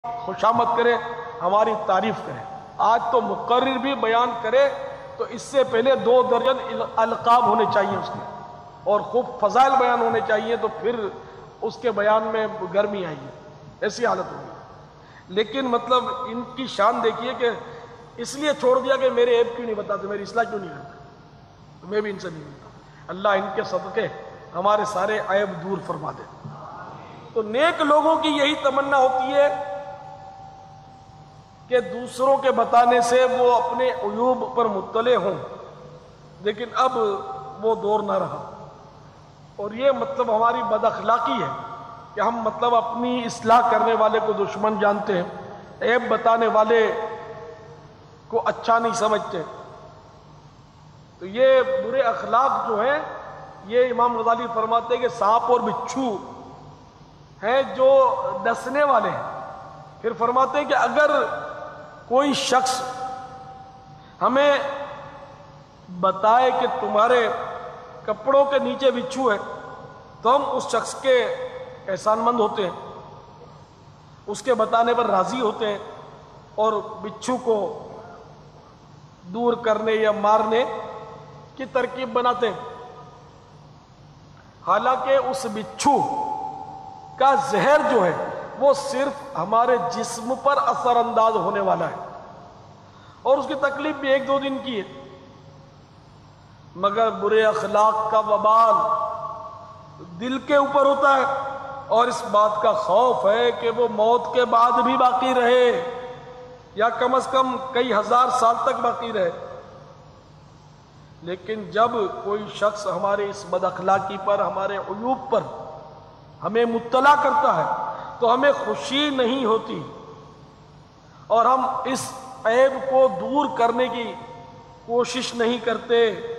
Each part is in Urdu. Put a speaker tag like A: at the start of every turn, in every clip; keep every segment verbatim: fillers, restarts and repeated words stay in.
A: خوشامد کرے، ہماری تعریف کرے۔ آج تو مقرر بھی بیان کرے تو اس سے پہلے دو درجن القاب ہونے چاہیے اس کے، اور خوب فضائل بیان ہونے چاہیے، تو پھر اس کے بیان میں گرمی آئی ہے، ایسی حالت ہوگی۔ لیکن مطلب ان کی شان دیکھیے کہ اس لیے چھوڑ دیا کہ میرے عیب کیوں نہیں بتاتے، میری اصلاح کیوں نہیں کرتے، میں بھی ان سے نہیں ملتا۔ اللہ ان کے صدقے ہمارے سارے عیب دور فرما دے۔ تو نیک لوگوں کی یہی تمنا ہوتی ہے کہ دوسروں کے بتانے سے وہ اپنے عیوب پر مطلع ہوں، لیکن اب وہ دور نہ رہا، اور یہ مطلب ہماری بد اخلاقی ہے کہ ہم مطلب اپنی اصلاح کرنے والے کو دشمن جانتے ہیں، عیب بتانے والے کو اچھا نہیں سمجھتے۔ تو یہ برے اخلاق جو ہیں، یہ امام غزالی فرماتے ہیں کہ سانپ اور بچھو ہیں جو ڈسنے والے ہیں۔ پھر فرماتے ہیں کہ اگر کوئی شخص ہمیں بتائے کہ تمہارے کپڑوں کے نیچے بچھو ہے، تو ہم اس شخص کے احسان مند ہوتے ہیں، اس کے بتانے پر راضی ہوتے ہیں، اور بچھو کو دور کرنے یا مارنے کی ترکیب بناتے ہیں۔ حالانکہ اس بچھو کا زہر جو ہے وہ صرف ہمارے جسم پر اثر انداز ہونے والا ہے، اور اس کی تکلیف بھی ایک دو دن کی ہے، مگر برے اخلاق کا وبال دل کے اوپر ہوتا ہے، اور اس بات کا خوف ہے کہ وہ موت کے بعد بھی باقی رہے، یا کم از کم کئی ہزار سال تک باقی رہے۔ لیکن جب کوئی شخص ہمارے اس بد اخلاقی پر، ہمارے عیوب پر ہمیں مطلع کرتا ہے تو ہمیں خوشی نہیں ہوتی، اور ہم اس عیب کو دور کرنے کی کوشش نہیں کرتے،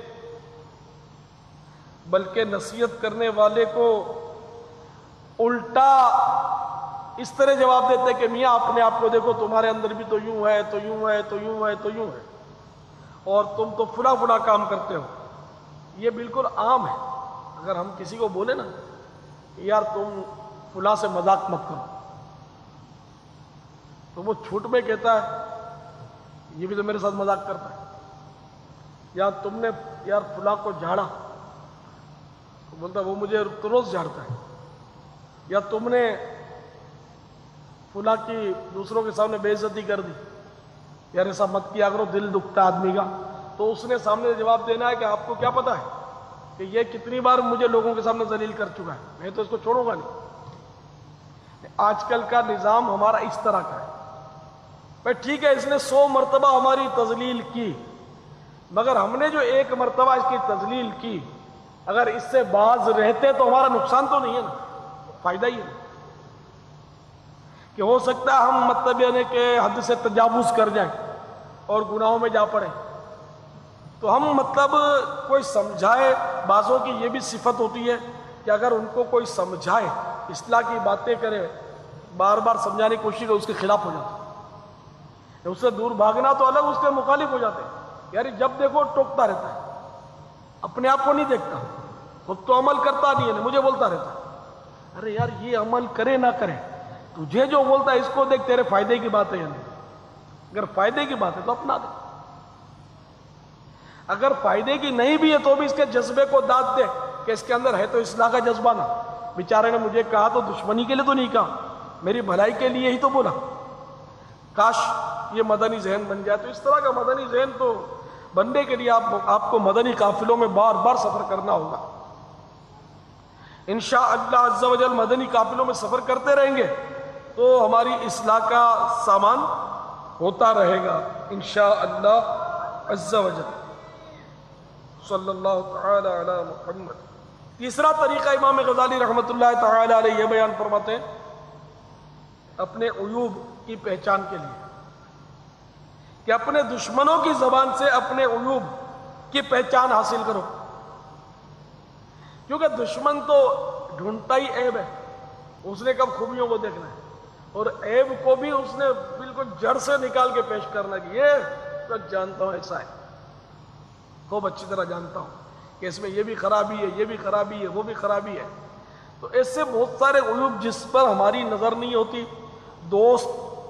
A: بلکہ نصیحت کرنے والے کو الٹا اس طرح جواب دیتے کہ میاں اپنے آپ کو دیکھو، تمہارے اندر بھی تو یوں ہے، تو یوں ہے، تو یوں ہے، تو یوں ہے، اور تم تو فلاں فلاں کام کرتے ہو۔ یہ بالکل عام ہے۔ اگر ہم کسی کو بولے نا یار تم فلاں سے مذاق مت کرو، تو وہ چھوٹ میں کہتا ہے یہ بھی تو میرے ساتھ مذاق کرتا ہے۔ یا تم نے یار فلاں کو جھاڑا، تو بولتا وہ مجھے روز جھاڑتا ہے۔ یا تم نے فلاں کی دوسروں کے سامنے بے عزتی کر دی، یار ایسا مت کیا کرو، دل دکھتا آدمی کا۔ تو اس نے سامنے جواب دینا ہے کہ آپ کو کیا پتا ہے کہ یہ کتنی بار مجھے لوگوں کے سامنے ذلیل کر چکا ہے، میں تو اس کو چھوڑوں گا نہیں۔ آج کل کا نظام ہمارا اس طرح کا ہے، بھائی ٹھیک ہے اس نے سو مرتبہ ہماری تذلیل کی، مگر ہم نے جو ایک مرتبہ اس کی تذلیل کی، اگر اس سے باز رہتے تو ہمارا نقصان تو نہیں ہے نا، فائدہ ہی ہے۔ کہ ہو سکتا ہے ہم مطلب یعنی کہ حد سے تجاوز کر جائیں اور گناہوں میں جا پڑیں، تو ہم مطلب کوئی سمجھائے، بعضوں کی یہ بھی صفت ہوتی ہے کہ اگر ان کو کوئی سمجھائے، اصلاح کی باتیں کرے، بار بار سمجھانے کی کوشش کرے، اس کے خلاف ہو جاتے ہیں، اس سے دور بھاگنا تو الگ، اس کے مخالف ہو جاتے ہیں۔ یعنی جب دیکھو ٹوکتا رہتا ہے، اپنے آپ کو نہیں دیکھتا، خود تو عمل کرتا نہیں ہے، مجھے بولتا رہتا ہے۔ ارے یار یہ عمل کرے نہ کرے، تجھے جو بولتا ہے اس کو دیکھ، تیرے فائدے کی بات ہے یا نہیں؟ اگر فائدے کی بات ہے تو اپنا دے، اگر فائدے کی نہیں بھی ہے تو بھی اس کے جذبے کو داد دے کہ اس کے اندر ہے تو اصلاح کا جذبہ نا، بیچارے نے مجھے کہا تو دشمنی کے لیے تو نہیں کہا، میری بھلائی کے لیے ہی تو بولا۔ کاش یہ مدنی ذہن بن جائے۔ تو اس طرح کا مدنی ذہن تو بننے کے لیے آپ آپ کو مدنی قافلوں میں بار بار سفر کرنا ہوگا۔ انشاءاللہ عز و جل مدنی قافلوں میں سفر کرتے رہیں گے تو ہماری اصلاح کا سامان ہوتا رہے گا انشاءاللہ عز و جل۔ صلی اللہ تعالی علی محمد۔ تیسرا طریقہ امام غزالی رحمۃ اللہ تعالی علیہ یہ بیان فرماتے ہیں اپنے عیوب کی پہچان کے لیے، کہ اپنے دشمنوں کی زبان سے اپنے عیوب کی پہچان حاصل کرو، کیونکہ دشمن تو ڈھونڈتا ہی عیب ہے، اس نے کب خوبیوں کو دیکھنا ہے، اور عیب کو بھی اس نے بالکل جڑ سے نکال کے پیش کرنا ہے کہ یہ تو جانتا ہوں ایسا ہے، خوب اچھی طرح جانتا ہوں کہ اس میں یہ بھی خرابی ہے، یہ بھی خرابی ہے، وہ بھی خرابی ہے۔ تو ایسے بہت سارے عیوب جس پر ہماری نظر نہیں ہوتی، دوست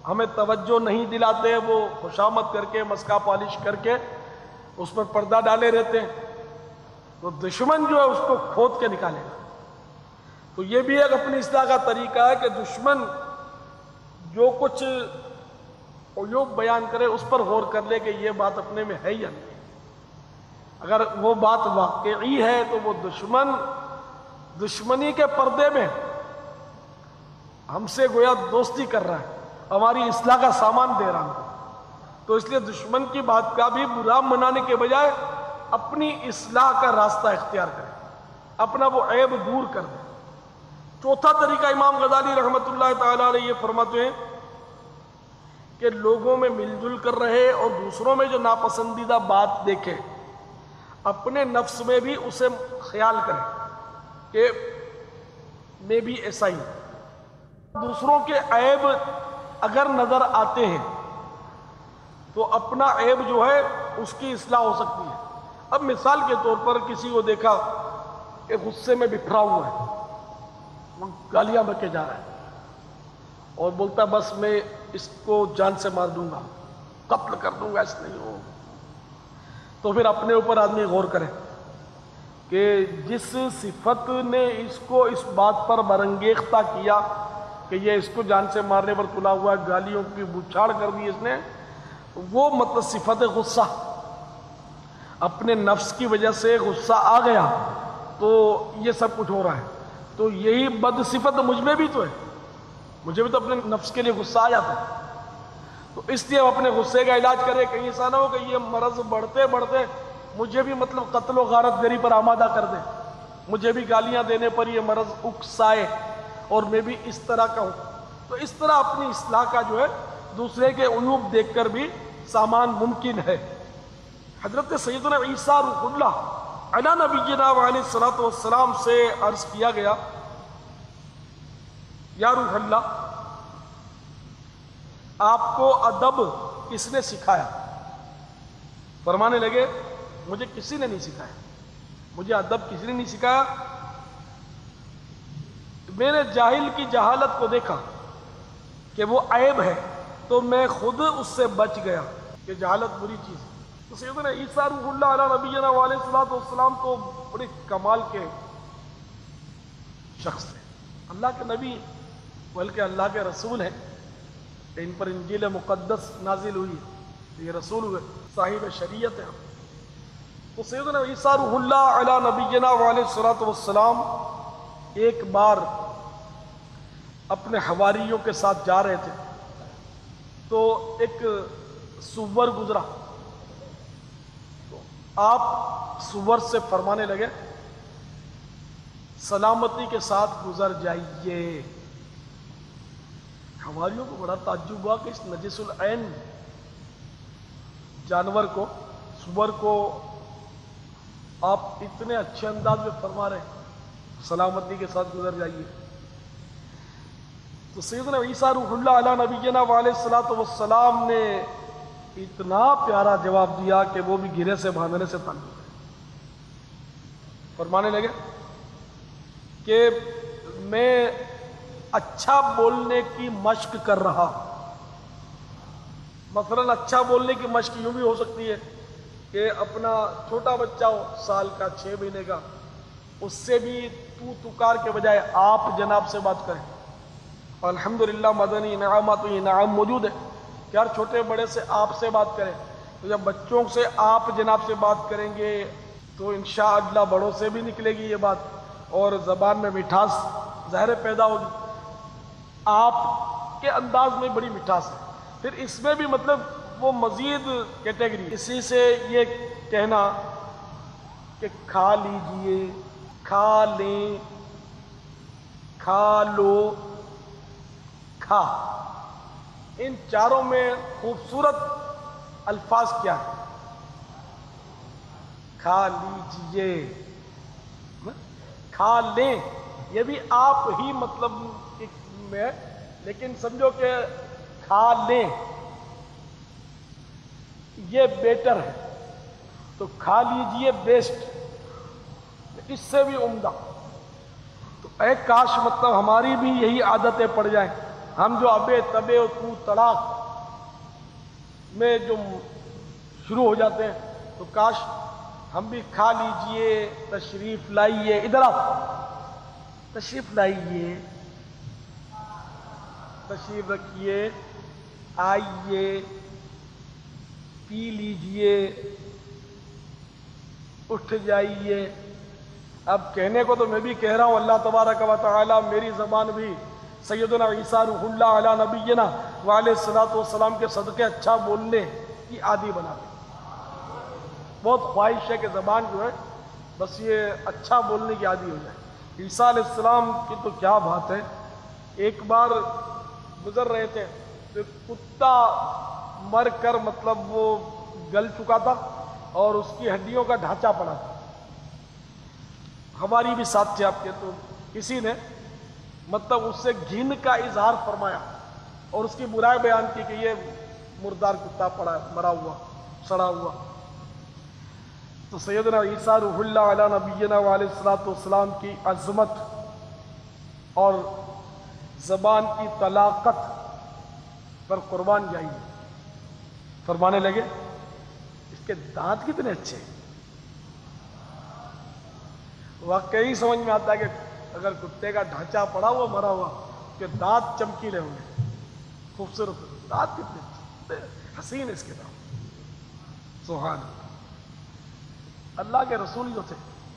A: ہمیں توجہ نہیں دلاتے، وہ خوشامد کر کے مسکا پالش کر کے اس پر پردہ ڈالے رہتے ہیں، تو دشمن جو ہے اس کو کھود کے نکالے گا۔ تو یہ بھی ایک اپنی اصلاح کا طریقہ ہے کہ دشمن جو کچھ عیوب بیان کرے اس پر غور کر لے کہ یہ بات اپنے میں ہے یا نہیں۔ اگر وہ بات واقعی ہے تو وہ دشمن دشمنی کے پردے میں ہم سے گویا دوستی کر رہا ہے، ہماری اصلاح کا سامان دے رہا ہے، تو اس لیے دشمن کی بات کا بھی برا منانے کے بجائے اپنی اصلاح کا راستہ اختیار کرے، اپنا وہ عیب دور کر دے۔ چوتھا طریقہ امام غزالی رحمۃ اللہ تعالی علیہ یہ فرماتے ہیں کہ لوگوں میں مل جل کر رہے اور دوسروں میں جو ناپسندیدہ بات دیکھے، اپنے نفس میں بھی اسے خیال کرے کہ میں بھی ایسا ہی ہوں۔ دوسروں کے عیب اگر نظر آتے ہیں تو اپنا عیب جو ہے اس کی اصلاح ہو سکتی ہے۔ اب مثال کے طور پر کسی کو دیکھا کہ غصے میں بفرا ہوا ہے، وہ گالیاں بکے جا رہا ہے اور بولتا بس میں اس کو جان سے مار دوں گا، قتل کر دوں گا، اس نہیں ہو۔ تو پھر اپنے اوپر آدمی غور کرے کہ جس صفت نے اس کو اس بات پر برانگیختہ کیا کہ یہ اس کو جان سے مارنے پر تلا ہوا ہے، گالیوں کی بچھاڑ کر دی اس نے، وہ مطلب صفت غصہ، اپنے نفس کی وجہ سے غصہ آ گیا تو یہ سب کچھ ہو رہا ہے۔ تو یہی بد صفت مجھ میں بھی تو ہے، مجھے بھی تو اپنے نفس کے لیے غصہ آ جاتا ہے۔ تو اس لیے وہ اپنے غصے کا علاج کرے، کہیں ایسا نہ ہو کہ یہ مرض بڑھتے بڑھتے مجھے بھی مطلب قتل و غارت گری پر آمادہ کر دے، مجھے بھی گالیاں دینے پر یہ مرض اکسائے اور میں بھی اس طرح کا ہوں۔ تو اس طرح اپنی اصلاح کا جو ہے دوسرے کے عیوب دیکھ کر بھی سامان ممکن ہے۔ حضرت سیدنا عیسیٰ روح اللہ علی نبینا علیہ الصلوۃ والسلام سے عرض کیا گیا، یا روح اللہ، آپ کو ادب کس نے سکھایا؟ فرمانے لگے مجھے کسی نے نہیں سکھایا، مجھے ادب کسی نے نہیں سکھایا، میں نے جاہل کی جہالت کو دیکھا کہ وہ عیب ہے تو میں خود اس سے بچ گیا کہ جہالت بری چیز ہے۔ تو سیدنا عیسیٰ روح اللہ علیہ نبینا علیہ الصلوۃ والسلام تو بڑے کمال کے شخص ہیں، اللہ کے نبی بلکہ اللہ کے رسول ہیں، ان پر انجیل مقدس نازل ہوئی، یہ رسول ہوئے، صاحب شریعت ہیں۔ تو سیدنا عیسیٰ روح اللہ علیہ نبینا علیہ الصلوۃ والسلام ایک بار اپنے حواریوں کے ساتھ جا رہے تھے تو ایک سور گزرا، تو آپ سور سے فرمانے لگے سلامتی کے ساتھ گزر جائیے۔ حواریوں کو بڑا تعجب ہوا کہ اس نجس العین جانور کو، سور کو آپ اتنے اچھے انداز میں فرما رہے ہیں سلامتی کے ساتھ گزر جائیے۔ تو سیدنا عیسیٰ روح اللہ علیہ نبینا علیہ الصلوۃ والسلام نے اتنا پیارا جواب دیا کہ وہ بھی گرے سے باندھنے سے تنگ ہو گئے۔ فرمانے لگے کہ میں اچھا بولنے کی مشق کر رہا، مثلا اچھا بولنے کی مشق یوں بھی ہو سکتی ہے کہ اپنا چھوٹا بچہ ہو سال کا، چھ مہینے کا، اس سے بھی تو تکار کے بجائے آپ جناب سے بات کریں۔ الحمدللہ مدنی انعامات و انعام موجود ہے کہ ہر چھوٹے بڑے سے آپ سے بات کریں، تو جب بچوں سے آپ جناب سے بات کریں گے تو انشاءاللہ بڑوں سے بھی نکلے گی یہ بات، اور زبان میں مٹھاس ظاہر پیدا ہوگی۔ آپ کے انداز میں بڑی مٹھاس ہے، پھر اس میں بھی مطلب وہ مزید کیٹیگری، اسی سے یہ کہنا کہ کھا لیجئے، کھا لیں، کھا لو، کھا، ان چاروں میں خوبصورت الفاظ کیا ہے؟ کھا لیجئے، کھا لیں، یہ بھی آپ ہی مطلب میں، لیکن سمجھو کہ کھا لیں یہ بیٹر ہے، تو کھا لیجئے بیسٹ، اس سے بھی عمدہ۔ تو اے کاش مطلب ہماری بھی یہی عادتیں پڑ جائیں، ہم جو ابے تبے اور تو تڑاک میں جو شروع ہو جاتے ہیں، تو کاش ہم بھی کھا لیجئے، تشریف لائیے، ادھر آپ تشریف لائیے، تشریف رکھیے، آئیے، پی لیجئے، اٹھ جائیے۔ اب کہنے کو تو میں بھی کہہ رہا ہوں، اللہ تبارک و تعالی میری زبان بھی سیدنا عیسیٰ روح اللہ علی نبینا وعلیہ الصلوۃ والسلام کے صدقے اچھا بولنے کی عادی بنا دے۔ بہت خواہش ہے کہ زبان جو ہے بس یہ اچھا بولنے کی عادی ہو جائے۔ عیسیٰ علیہ السلام کی تو کیا بات ہے، ایک بار گزر رہے تھے تو کتا مر کر مطلب وہ گل چکا تھا اور اس کی ہڈیوں کا ڈھانچہ پڑا تھا۔ ہماری بھی ساتھ تھے آپ کے، تو کسی نے مطلب اس سے گھن کا اظہار فرمایا اور اس کی برائی بیان کی کہ یہ مردار کتا پڑا ہے، مرا ہوا، سڑا ہوا۔ تو سیدنا عیسیٰ روح اللہ علی نبینا وعلیہ الصلوۃ والسلام کی عظمت اور زبان کی طلاقت پر قربان جائیے، فرمانے لگے اس کے دانت کتنے اچھے ہیں۔ واقعی سمجھ میں آتا ہے کہ اگر کتے کا ڈھانچہ پڑا ہوا مرا ہوا کہ دانت چمکیلے ہوں گے، خوبصورت دانت کتنے اچھے، حسین اس کے دانت، سبحان اللہ۔ اللہ کے رسول جو تھے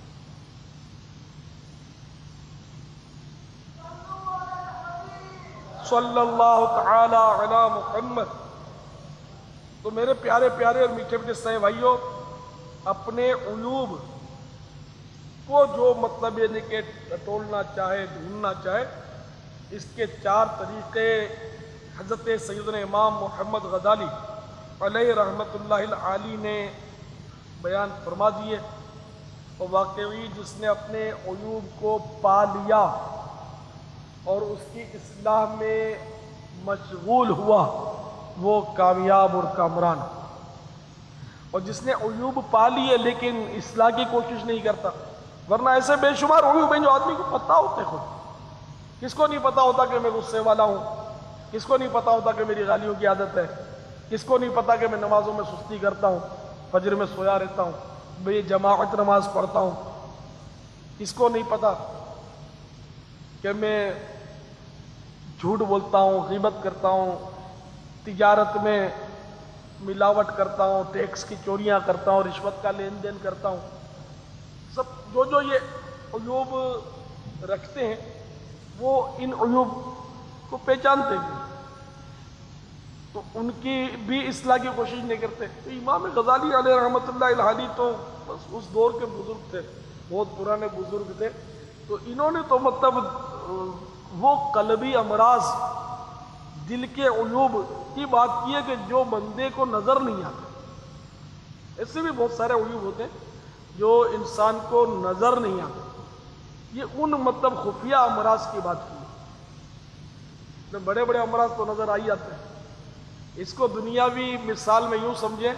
A: صلی اللہ تعالی علی محمد، تو میرے پیارے پیارے اور میٹھے میٹھے سائیں بھائیوں، اپنے عیوب کو جو مطلب یہ نہیں کہ ٹٹولنا چاہے، ڈھونڈنا چاہے، اس کے چار طریقے حضرت سیدنا امام محمد غزالی علیہ رحمت اللہ العالی نے بیان فرما دیے۔ اور واقعی جس نے اپنے عیوب کو پا لیا اور اس کی اصلاح میں مشغول ہوا وہ کامیاب اور کامران، اور جس نے عیوب پا لیے لیکن اصلاح کی کوشش نہیں کرتا، ورنہ ایسے بے شمار عیوب ہیں جو آدمی کو پتہ ہوتے خود۔ کس کو نہیں پتا ہوتا کہ میں غصے والا ہوں، کس کو نہیں پتا ہوتا کہ میری گالیوں کی عادت ہے، کس کو نہیں پتا کہ میں نمازوں میں سستی کرتا ہوں، فجر میں سویا رہتا ہوں، میں جماعت نماز پڑھتا ہوں، کس کو نہیں پتا کہ میں جھوٹ بولتا ہوں، غیبت کرتا ہوں، تجارت میں ملاوٹ کرتا ہوں، ٹیکس کی چوریاں کرتا ہوں، رشوت کا لین دین کرتا ہوں۔ سب جو جو یہ عیوب رکھتے ہیں وہ ان عیوب کو پہچانتے ہیں، تو ان کی بھی اصلاح کی کوشش نہیں کرتے۔ تو امام غزالی علیہ رحمۃ اللہ العالی تو بس اس دور کے بزرگ تھے، بہت پرانے بزرگ تھے، تو انہوں نے تو مطلب وہ قلبی امراض، دل کے عیوب کی بات کی ہے کہ جو بندے کو نظر نہیں آتے۔ ایسے بھی بہت سارے عیوب ہوتے ہیں جو انسان کو نظر نہیں آتے، یہ ان مطلب خفیہ امراض کی بات کی ہے۔ بڑے بڑے امراض تو نظر آ ہی جاتے ہیں۔ اس کو دنیاوی مثال میں یوں سمجھیں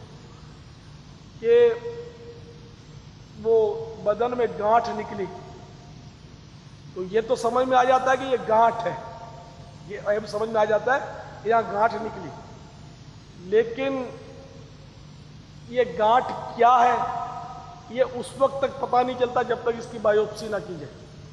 A: کہ وہ بدن میں گانٹھ نکلی تو یہ تو سمجھ میں آ جاتا ہے کہ یہ گانٹھ ہے، یہ عیب سمجھ میں آ جاتا ہے کہ یہاں گانٹھ نکلی، لیکن یہ گانٹھ کیا ہے یہ اس وقت تک پتہ نہیں چلتا جب تک اس کی بایوپسی نہ کی جائے۔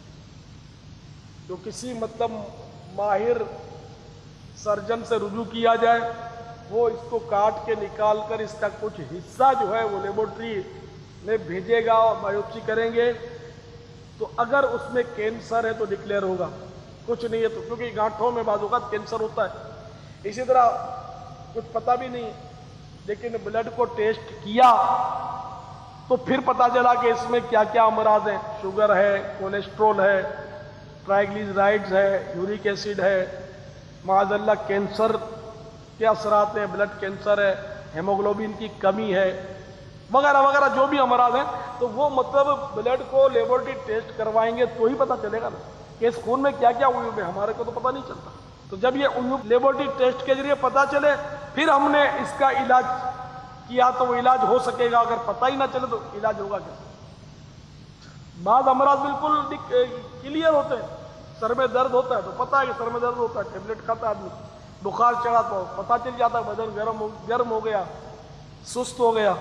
A: جو کسی مطلب ماہر سرجن سے رجوع کیا جائے، وہ اس کو کاٹ کے نکال کر اس کا کچھ حصہ جو ہے وہ لیبورٹری میں بھیجے گا اور بایوپسی کریں گے، تو اگر اس میں کینسر ہے تو ڈکلیئر ہوگا، کچھ نہیں ہے تو، کیونکہ گانٹھوں میں بعض اوقات کینسر ہوتا ہے۔ اسی طرح کچھ پتہ بھی نہیں لیکن بلڈ کو ٹیسٹ کیا تو پھر پتہ چلا کہ اس میں کیا کیا امراض ہیں، شوگر ہے، کولیسٹرول ہے، ٹرائیگلیسرائڈز ہے، یورک ایسڈ ہے، معاذ اللہ کینسر کے اثرات ہیں، بلڈ کینسر ہے، ہیموگلوبن کی کمی ہے، وغیرہ وغیرہ جو بھی امراض ہیں، تو وہ مطلب بلڈ کو لیبورٹری ٹیسٹ کروائیں گے تو ہی پتہ چلے گا نا کہ اس خون میں کیا کیا عیوب ہے، ہمارے کو تو پتہ نہیں چلتا۔ تو جب یہ عیوب لیبورٹری ٹیسٹ کے ذریعے پتہ چلے پھر ہم نے اس کا علاج کیا تو وہ علاج ہو سکے گا، اگر پتہ ہی نہ چلے تو علاج ہوگا کیسے؟ بعض امراض بالکل کلیئر ہوتے ہیں، سر میں درد ہوتا ہے تو پتہ ہے کہ سر میں درد ہوتا ہے، ٹیبلٹ کھاتا ہے آدمی، بخار چڑھا تو پتہ چل جاتا ہے بدن گرم ہو گرم ہو گیا، سست ہو گیا.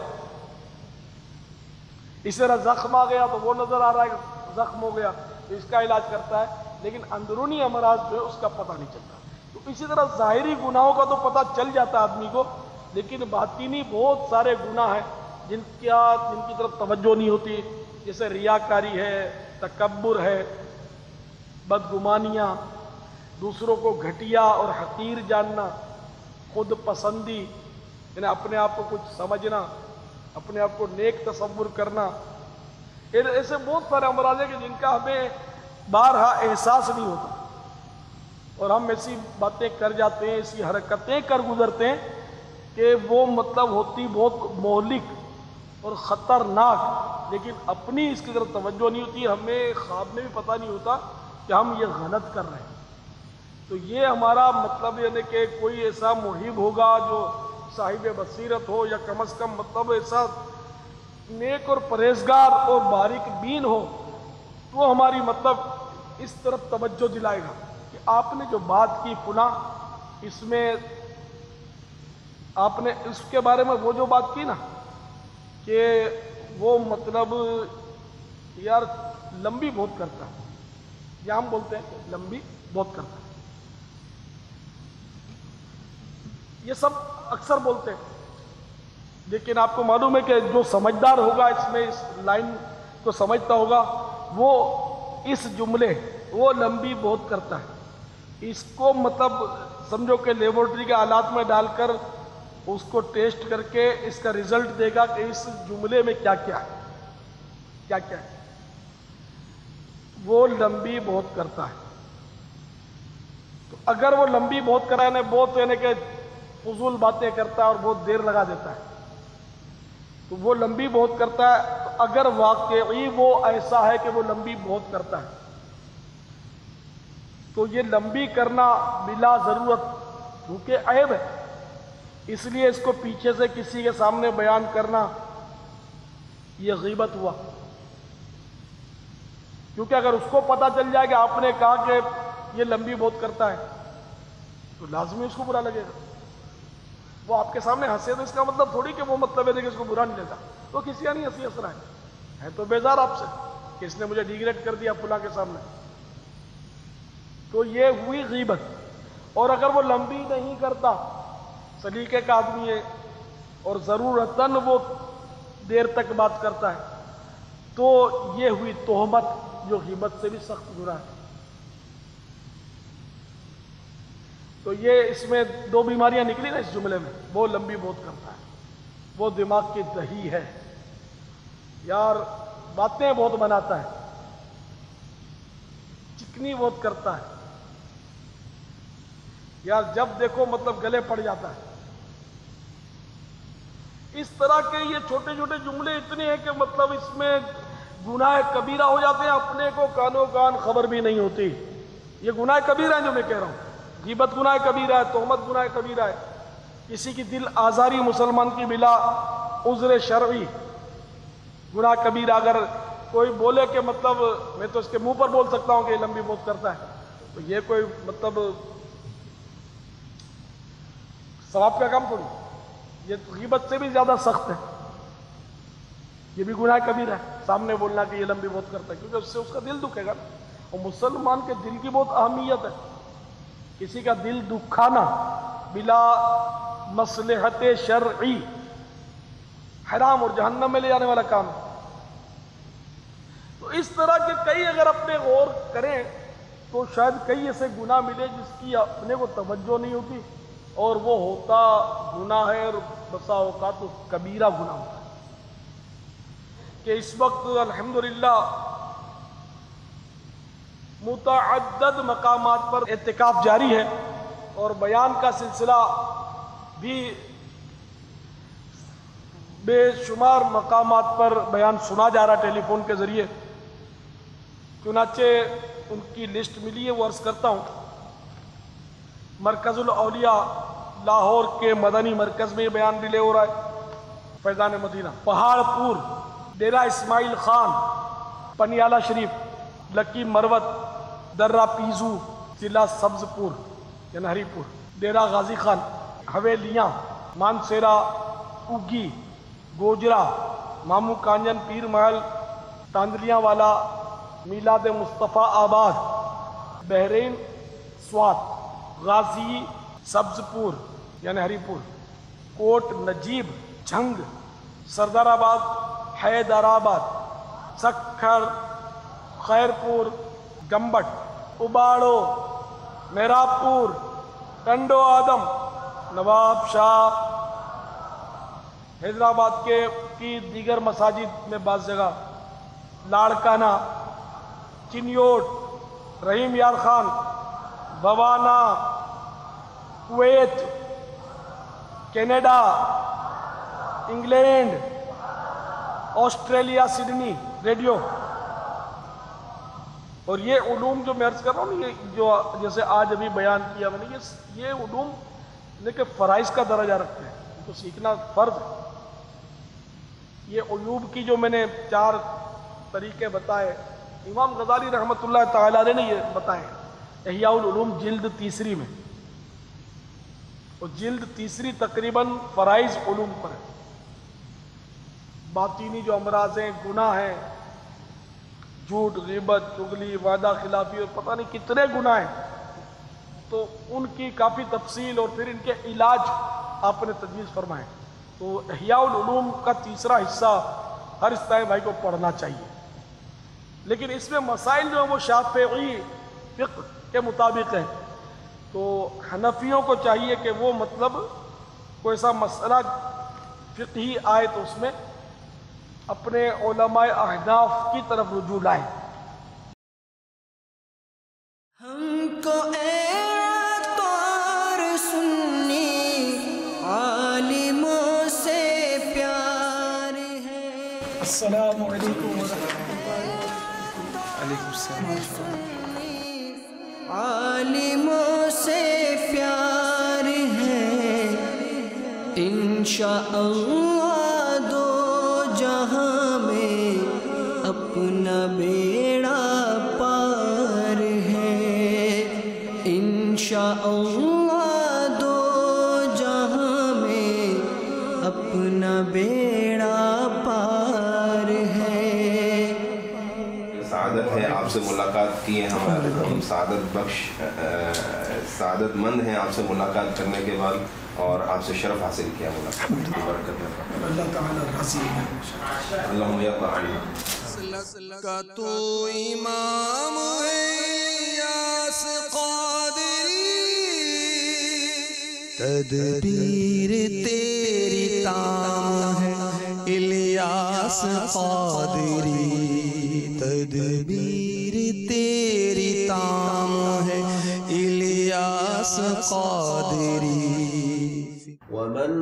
A: اس طرح زخم آ گیا تو وہ نظر آ رہا ہے کہ زخم ہو گیا تو اس کا علاج کرتا ہے، لیکن اندرونی امراض جو ہے اس کا پتہ نہیں چلتا. تو اسی طرح ظاہری گناہوں کا تو پتہ چل جاتا ہے آدمی کو، لیکن باطنی بہت سارے گناہ ہیں جن کیا جن کی طرف توجہ نہیں ہوتی، جیسے ریاکاری ہے، تکبر ہے، بدگمانیاں، دوسروں کو گھٹیا اور حقیر جاننا، خود پسندی یعنی اپنے آپ کو کچھ سمجھنا، اپنے آپ کو نیک تصور کرنا. ایسے بہت سارے امراض ہیں کہ جن کا ہمیں بارہا احساس نہیں ہوتا اور ہم ایسی باتیں کر جاتے ہیں، ایسی حرکتیں کر گزرتے ہیں کہ وہ مطلب ہوتی بہت مہلک اور خطرناک، لیکن اپنی اس کی طرف توجہ نہیں ہوتی، ہمیں خواب میں بھی پتہ نہیں ہوتا کہ ہم یہ غلط کر رہے ہیں. تو یہ ہمارا مطلب یعنی کہ کوئی ایسا محب ہوگا جو صاحب بصیرت ہو، یا کم از کم مطلب ایسا نیک اور پرہیزگار اور باریک بین ہو، وہ ہماری مطلب اس طرف توجہ دلائے گا کہ آپ نے جو بات کی فلاں، اس میں آپ نے اس کے بارے میں وہ جو بات کی نا کہ وہ مطلب یار لمبی بہت کرتا ہے، یا ہم بولتے ہیں کہ لمبی بہت کرتا ہے، یہ سب اکثر بولتے ہیں. لیکن آپ کو معلوم ہے کہ جو سمجھدار ہوگا اس میں اس لائن کو سمجھتا ہوگا، وہ اس جملے وہ لمبی بہت کرتا ہے اس کو مطلب سمجھو کہ لیبورٹری کے آلات میں ڈال کر اس کو ٹیسٹ کر کے اس کا رزلٹ دے گا کہ اس جملے میں کیا کیا ہے کیا کیا ہے وہ لمبی بہت کرتا ہے. تو اگر وہ لمبی بہت کرا ہے بہت یعنی کہ فضول باتیں کرتا ہے اور بہت دیر لگا دیتا ہے، تو وہ لمبی بہت کرتا ہے. تو اگر واقعی وہ ایسا ہے کہ وہ لمبی بہت کرتا ہے تو یہ لمبی کرنا بلا ضرورت کیونکہ عیب ہے، اس لیے اس کو پیچھے سے کسی کے سامنے بیان کرنا یہ غیبت ہوا. کیونکہ اگر اس کو پتہ چل جائے کہ آپ نے کہا کہ یہ لمبی بہت کرتا ہے تو لازمی اس کو برا لگے گا. وہ آپ کے سامنے ہنسے تو اس کا مطلب تھوڑی کہ وہ مطلب ہے کہ اس کو برا نہیں لگا، تو کسی کا نہیں ہنسی ہنس رہا ہے تو بیزار آپ سے کہ اس نے مجھے ڈیگریڈ کر دیا فلاں کے سامنے. تو یہ ہوئی غیبت. اور اگر وہ لمبی نہیں کرتا، سلیقے کا آدمی ہے اور ضرورتاً وہ دیر تک بات کرتا ہے، تو یہ ہوئی تہمت جو غیبت سے بھی سخت گناہ ہے. تو یہ اس میں دو بیماریاں نکلی نا اس جملے میں، وہ لمبی بہت کرتا ہے، وہ دماغ کی دہی ہے، یار باتیں بہت بناتا ہے، چکنی بہت کرتا ہے، یار جب دیکھو مطلب گلے پڑ جاتا ہے. اس طرح کے یہ چھوٹے چھوٹے جملے اتنے ہیں کہ مطلب اس میں گناہ کبیرہ ہو جاتے ہیں، اپنے کو کانوں کان خبر بھی نہیں ہوتی. یہ گناہ کبیرہ ہے جو میں کہہ رہا ہوں، غیبت گناہ کبیرہ ہے، تہمت گناہ کبیرہ ہے. کسی کی دل آزاری مسلمان کی بلا عذر شرعی گناہ کبیرہ. اگر کوئی بولے کہ مطلب میں تو اس کے منہ پر بول سکتا ہوں کہ یہ لمبی بہت کرتا ہے، تو یہ کوئی مطلب ثواب کا کام تھوڑی، یہ غیبت سے بھی زیادہ سخت ہے. یہ بھی گناہ کبیرہ ہے سامنے بولنا کہ یہ لمبی بہت کرتا ہے، کیونکہ اس سے اس کا دل دکھے گا. اور مسلمان کے دل کی بہت اہمیت ہے. کسی کا دل دکھانا بلا مصلحت شرعی حرام اور جہنم میں لے جانے والا کام ہے. تو اس طرح کے کئی اگر اپنے غور کریں تو شاید کئی ایسے گناہ ملے جس کی اپنے کو توجہ نہیں ہوتی اور وہ ہوتا گناہ ہے، اور بسا اوقات تو کبیرہ گناہ ہوتا ہے. کہ اس وقت الحمدللہ متعدد مقامات پر اعتکاف جاری ہے اور بیان کا سلسلہ بھی بے شمار مقامات پر بیان سنا جا رہا ٹیلی فون کے ذریعے. چنانچہ ان کی لسٹ ملی ہے، وہ عرض کرتا ہوں. مرکز الاولیاء لاہور کے مدنی مرکز میں یہ بیان ڈیلے ہو رہا ہے. فیضان مدینہ پہاڑ پور ڈیرہ اسماعیل خان پنیالہ شریف لکی مروت درہ پیزو، ضلع سبز پور یعنی ہری پور، ڈیرہ غازی خان، حویلیاں، مانسیرا، اگی، گوجرا، مامو کانجن، پیر محل، تاندلیاں والا، میلاد مصطفیٰ آباد، بحرین، سوات، غازی، سبز پور یعنی ہری پور، کوٹ نجیب، جھنگ، سردار آباد، حیدر آباد، سکھر، خیرپور، گمبٹ، اباڑو، میرا پور، ٹنڈو آدم، نواب شاہ، حیدرآباد کے کی دیگر مساجد میں بعض جگہ، لاڑکانہ، چنیوٹ، رحیم یار خان، بوانا، Kuwait, Canada, England, Australia, Sydney, radio. اور یہ علوم جو میں عرض کر رہا ہوں، یہ جو جیسے آج ابھی بیان کیا میں نے، یہ یہ علوم لیکن فرائض کا درجہ رکھتے ہیں، ان کو سیکھنا فرض ہے۔ یہ علوم کی جو میں نے چار طریقے بتائے، امام غزالی رحمۃ اللہ تعالی علیہ نے یہ بتائے، احیاء العلوم جلد تیسری میں، اور جلد تیسری تقریباً فرائض علوم پر ہے۔ باطینی جو امراض ہیں، گناہ ہیں، جھوٹ، غیبت، چغلی، وعدہ خلافی اور پتہ نہیں کتنے گناہ ہیں، تو ان کی کافی تفصیل اور پھر ان کے علاج آپ نے تجویز فرمائے۔ تو احیاء العلوم کا تیسرا حصہ ہر اسلامی بھائی کو پڑھنا چاہیے، لیکن اس میں مسائل جو ہیں وہ شافعی فقہ کے مطابق ہیں، تو حنفیوں کو چاہیے کہ وہ مطلب کوئی ایسا مسئلہ فقہی آئے تو اس میں اپنے علماء احناف کی طرف رجوع لائیں۔
B: ہم کو اے اطہار سنی عالموں سے پیار ہے۔
C: السلام علیکم ورحمۃ اللہ۔ علیکم السلام۔
B: عالموں سے پیار ہے، انشاءاللہ دو جہاں میں اپنا بیڑا پار ہے، انشاءاللہ دو جہاں میں اپنا بیڑا پار ہے۔
D: سعادت ہے آپ سے ملاقات کی ہے، ہم سعادت بخش سعادت مند ہیں آپ سے ملاقات کرنے کے بعد، اور آپ سے شرف حاصل کیا ملاقات برکت
C: اللہ تعالیٰ راضی ہے۔
D: اللہم یا تعالی
B: کا تو امام ہے الیاس قادری، تدبیر تیری تام ہے الیاس قادری، تدبیر تیری تام ہے الیاس قادری۔
E: ومن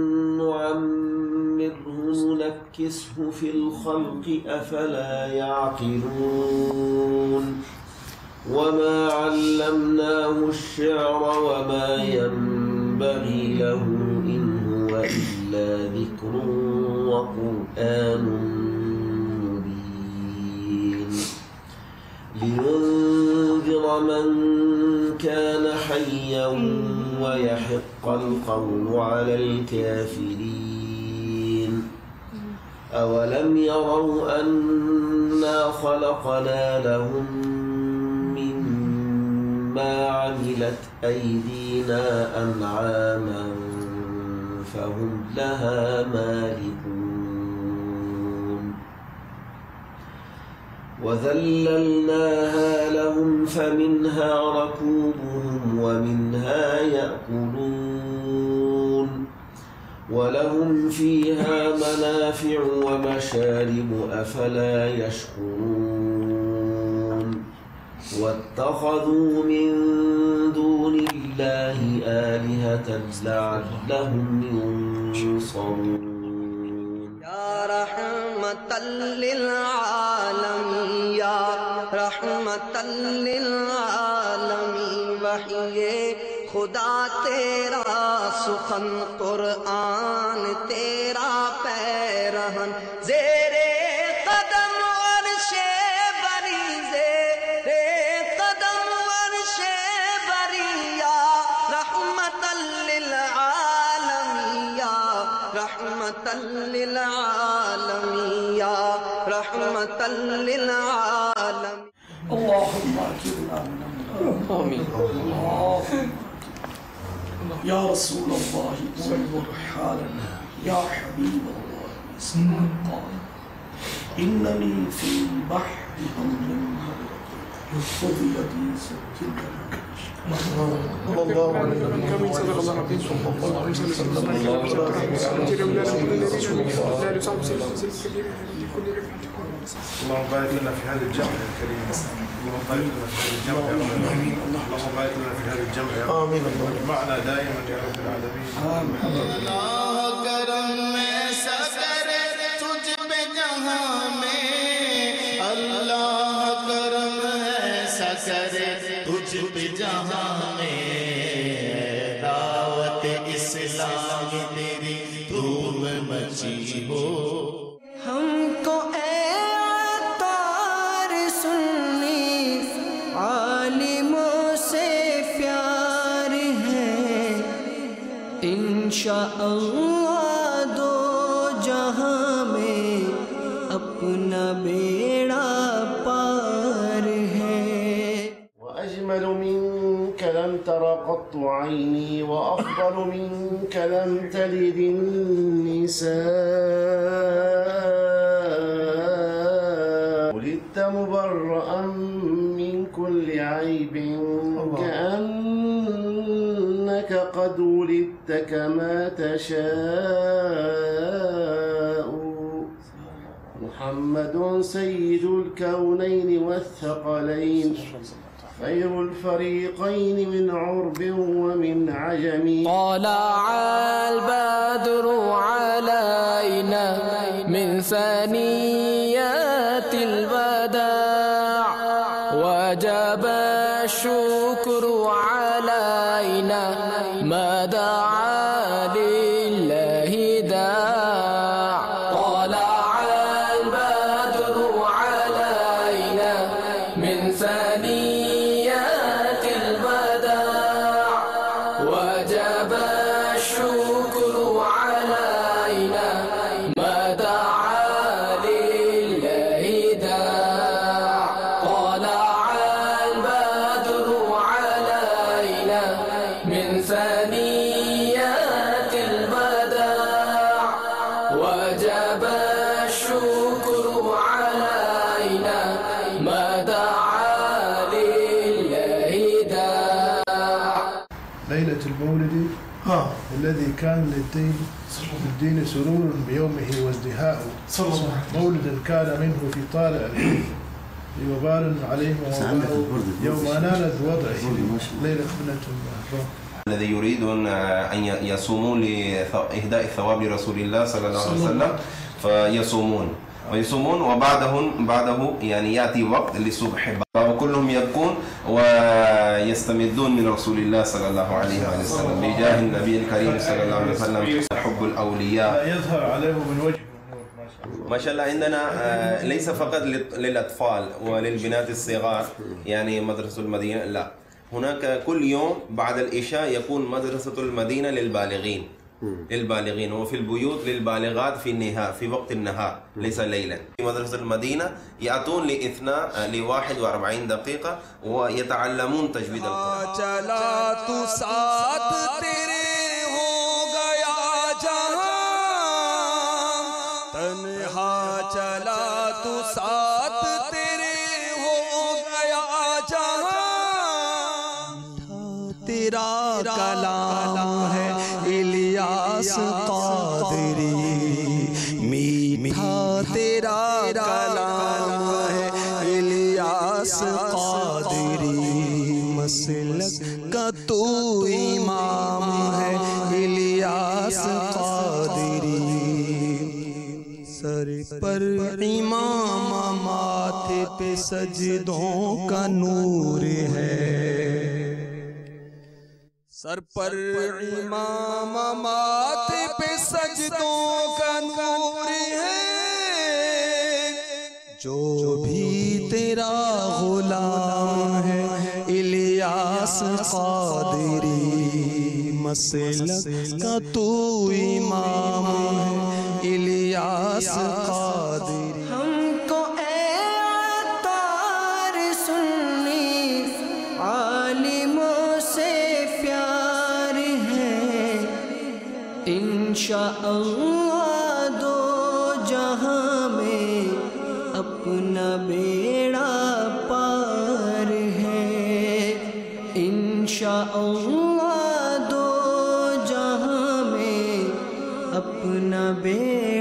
E: نعمره ننكسه في الخلق أفلا يعقلون وما علمناه الشعر وما ينبغي له إن هو إلا ذكر وقرآن مبين لينذر من كان حيا ويحق القول على الكافرين أولم يروا أنا خلقنا لهم مما عملت أيدينا أنعاما فهم لها مالكون وذللناها لهم فمنها ركوبهم ومنها يأكلون ولهم فيها منافع ومشارب أفلا يشكرون واتخذوا من دون الله آلهة لعلهم ينصرون
B: یا رحمت للعالمین یا رحمت للعالمین وحی خدا تیرا سخن قرآن تیرا پیرہن زیر قدم عرش بری زیر قدم रहमतल लिल आलमीन या रहमतल लिल आलमीन।
C: اللهم اجرنا من النار آمين يا رسول الله انظر حالنا يا حبيب الله اسمع قال إنني في بحر أمر خذ يدي سجلنا صلى الله عليه وسلم.
F: اللهم بارك لنا في هذا الجمع يا كريم. اللهم بارك لنا في هذا الجمع يا رب العالمين. اللهم بارك لنا في هذا الجمع يا رب. آمين. معنا دائما يا رب العالمين. آمين.
G: अल्लाह करम में सकर तुझ पे जहां में, अल्लाह करम है सकर तुझ पे जहां में, दावत इस्लाम तेरी धूम मची हो।
B: हमको तार सुन्नी आलिमों से प्यार है, इंशाअल्लाह दो जहां में अपना बेड़ा पार है।
G: وأجمل منك لم تر قط عيني، وأفضل منك لم تلد النساء، ولدت مبرأ من كل عيب كأنك قد ولدت كما تشاء. محمد سيد الكونين والثقلين، خير الفريقين من عرب ومن عجم.
H: طلع البدر علينا من ثنيات الوداع، وجب الشكر علينا ما دعا لله داع. طلع البدر علينا من ثنيات الوداع، وجب الشكر علينا ما دعا لله داع. طلع البدر علينا من ثنيات الوداع، وجب الشكر علينا ما دعا لله داع.
F: ليلة المولد الذي كان للدين للدين سرور بيومه وازدهاء، مولدا كان منه في طالع وبال عليه ووباء يوم نالت وضعه ليلة ابنة المحرم.
D: الذي يريدون أن يصومون لإهداء الثواب لرسول الله صلى الله عليه وسلم فيصومون ويصومون، وبعدهم بعده يعني يأتي وقت للصبح وكلهم يبكون ويستمدون من رسول الله صلى الله عليه وسلم بجاه النبي الكريم صلى الله عليه وسلم. حب الأولياء
F: يظهر عليه من وجه
D: ما شاء الله. عندنا ليس فقط للأطفال وللبنات الصغار يعني مدرسة المدينة، لا، هناك كل يوم بعد العشاء يكون مدرسة المدينة للبالغين للبالغين وفي البيوت للبالغات في النهار في وقت النهار ليس ليلا. في مدرسة المدينة يأتون لاثنى لواحد وأربعين دقيقة ويتعلمون تجويد القرآن.
B: चला तू साथ तेरे हो गया जहां, तन्हा चला तू साथ तेरे हो गया जहां। तेरा कलाम है इलियास कादरी, मीठा तेरा कलाम है इलियास कादरी। मसलक का तू इमाम है इलियास कादरी। सर पर इमाम माथे पे सजदों का नूर है, सर पर इमाम माथे पे सजदों का नूर है। जो भी तेरा गुलाम है इलियास कादरी, मसलक का तू इमाम है الیاس قادری.
I: ہم کو اے عطار سنی عالموں سے پیار ہے، انشاءاللہ دو جہاں میں اپنا بیڑا پار ہے، انشاءاللہ دو جہاں میں اپنا بیڑا